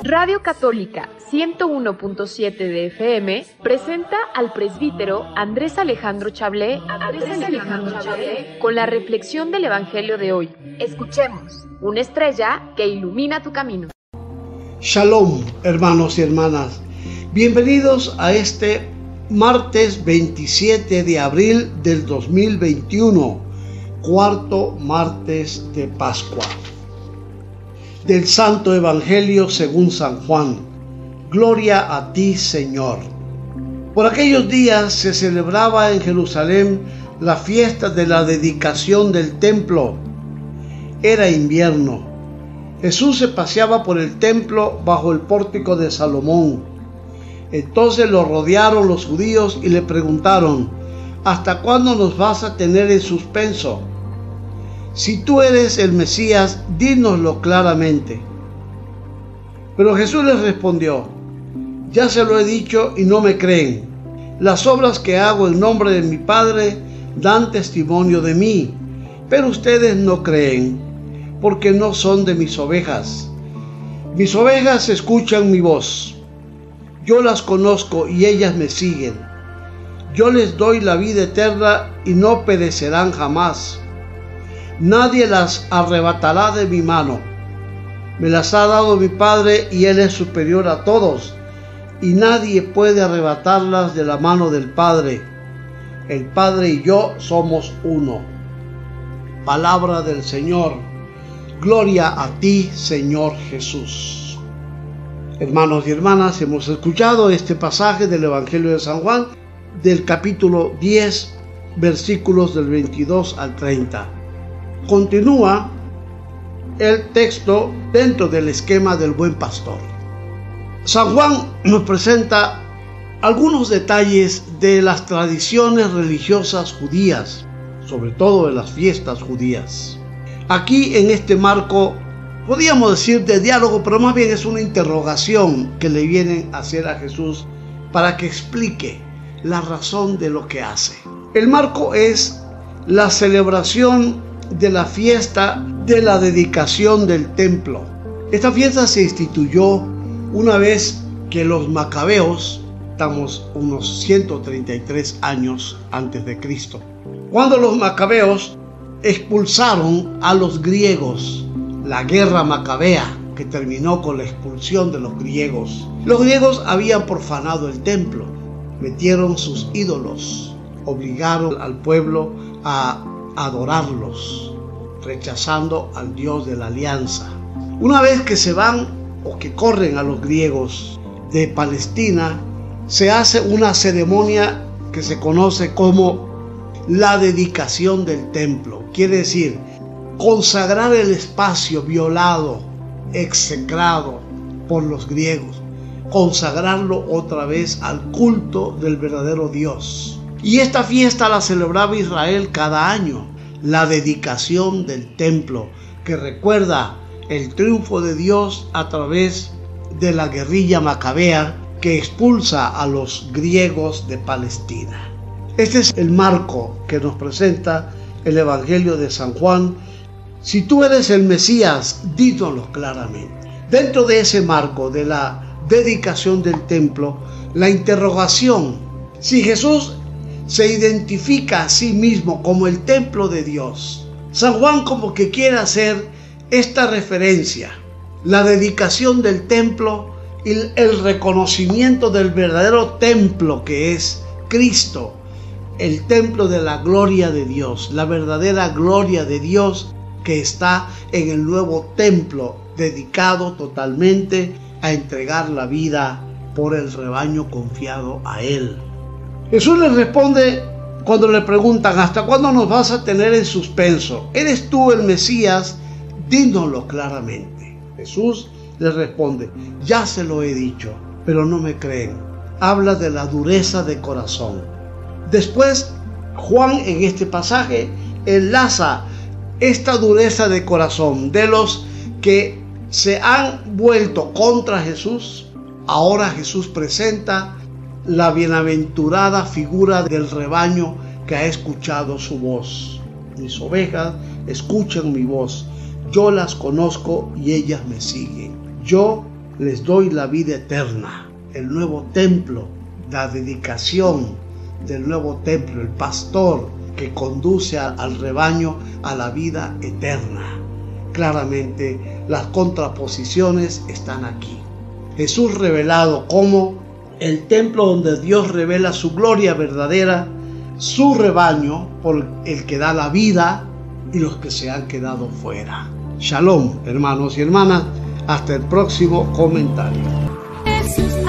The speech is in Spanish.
Radio Católica 101.7 de FM presenta al presbítero Andrés Alejandro Chablé con la reflexión del Evangelio de hoy. Escuchemos, una estrella que ilumina tu camino. Shalom, hermanos y hermanas. Bienvenidos a este martes 27 de abril del 2021, cuarto martes de Pascua. Del Santo Evangelio según San Juan. Gloria a ti, Señor. Por aquellos días se celebraba en Jerusalén la fiesta de la dedicación del templo. Era invierno. Jesús se paseaba por el templo bajo el pórtico de Salomón. Entonces lo rodearon los judíos y le preguntaron: ¿hasta cuándo nos vas a tener en suspenso? Si tú eres el Mesías, dínoslo claramente. Pero Jesús les respondió: ya se lo he dicho y no me creen. Las obras que hago en nombre de mi Padre dan testimonio de mí, pero ustedes no creen, porque no son de mis ovejas. Mis ovejas escuchan mi voz. Yo las conozco y ellas me siguen. Yo les doy la vida eterna y no perecerán jamás. Nadie las arrebatará de mi mano. Me las ha dado mi Padre y Él es superior a todos, y nadie puede arrebatarlas de la mano del Padre. El Padre y yo somos uno. Palabra del Señor. Gloria a ti, Señor Jesús. Hermanos y hermanas, hemos escuchado este pasaje del Evangelio de San Juan, del capítulo 10, versículos del 22 al 30. Continúa el texto dentro del esquema del buen pastor. San Juan nos presenta algunos detalles de las tradiciones religiosas judías, sobre todo de las fiestas judías. Aquí en este marco, podríamos decir de diálogo, pero más bien es una interrogación que le vienen a hacer a Jesús para que explique la razón de lo que hace. El marco es la celebración de la fiesta de la dedicación del templo. Esta fiesta se instituyó una vez que los macabeos, estamos unos 133 años antes de Cristo, cuando los macabeos expulsaron a los griegos, la guerra macabea que terminó con la expulsión de los griegos. Los griegos habían profanado el templo, metieron sus ídolos, obligaron al pueblo a adorarlos, rechazando al Dios de la alianza. Una vez que se van o que corren a los griegos de Palestina, se hace una ceremonia que se conoce como la dedicación del templo. Quiere decir, consagrar el espacio violado, execrado por los griegos, consagrarlo otra vez al culto del verdadero Dios. Y esta fiesta la celebraba Israel cada año, la dedicación del templo, que recuerda el triunfo de Dios a través de la guerrilla macabea que expulsa a los griegos de Palestina. Este es el marco que nos presenta el Evangelio de San Juan. Si tú eres el Mesías, dínoslo claramente. Dentro de ese marco de la dedicación del templo, la interrogación: si Jesús se identifica a sí mismo como el templo de Dios, San Juan como que quiere hacer esta referencia, la dedicación del templo y el reconocimiento del verdadero templo que es Cristo, el templo de la gloria de Dios, la verdadera gloria de Dios que está en el nuevo templo, dedicado totalmente a entregar la vida por el rebaño confiado a Él. Jesús les responde cuando le preguntan: ¿hasta cuándo nos vas a tener en suspenso? ¿Eres tú el Mesías? Dínoslo claramente. Jesús les responde: ya se lo he dicho, pero no me creen. Habla de la dureza de corazón. Después, Juan en este pasaje enlaza esta dureza de corazón de los que se han vuelto contra Jesús. Ahora Jesús presenta la bienaventurada figura del rebaño que ha escuchado su voz. Mis ovejas escuchan mi voz. Yo las conozco y ellas me siguen. Yo les doy la vida eterna. El nuevo templo, la dedicación del nuevo templo, el pastor que conduce al rebaño a la vida eterna. Claramente las contraposiciones están aquí. Jesús revelado como el templo donde Dios revela su gloria verdadera, su rebaño por el que da la vida y los que se han quedado fuera. Shalom, hermanos y hermanas, hasta el próximo comentario.